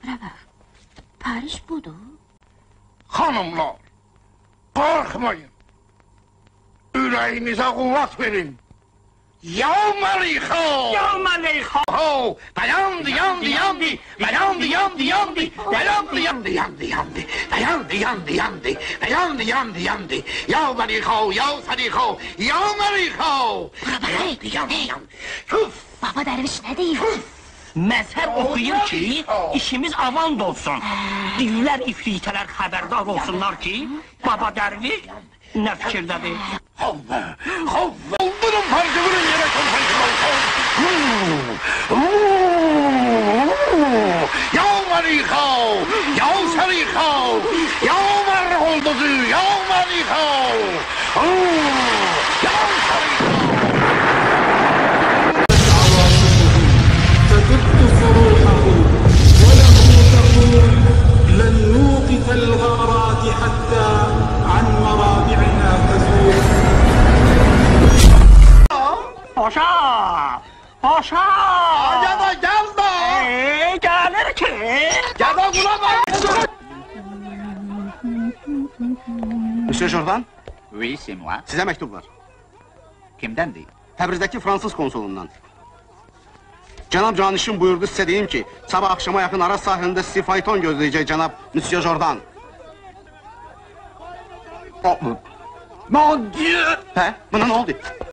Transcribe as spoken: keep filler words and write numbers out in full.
Bana bak, Paris budur. Hanımlar, korkmayın. Yüreğinize kuvvet verin. Yavmaleyho! Yavmaleyho! Ho! Dayandı, yandı, yandı! Dayandı, yandı, yandı! Dayandı, yandı, yandı, yandı! Dayandı, yandı, yandı! Dayandı, yandı, yandı! Yavmaleyho, yavmaleyho! Yavmaleyho! Dayandı, yandı, yandı! Küf! Baba derviş ne diyor? Mezhep okuyayım ki, işimiz avant olsun. Diller, ifritələr xəbərdar olsunlar ki, baba derviş ne fikirdədir? Havve! Havve! Vurun parça, vurun yere konfeksiyon! Yavmaleyho! Yavmaleyho! Yavmaleyho! Yavmaleyho! Yavmaleyho! تكت فروحه وله تقول لن نوقف الغارات حتى عن مرابعنا تزول. Paşa! Paşa! Acaba gel de! Eee, gelir ki! Gel de buna bak! Monsieur Jordan, Oui, c'est moi. size mektup var. Kimdendir? Təbrizdəki Fransız konsolundan. Cənab Canişin buyurdu sizə deyim ki, sabah akşama yaxın Araz sahilində sizi fayton gözləyəcək cənab Monsieur Jordan. Mon Dieu! Hə? Buna nə oldu?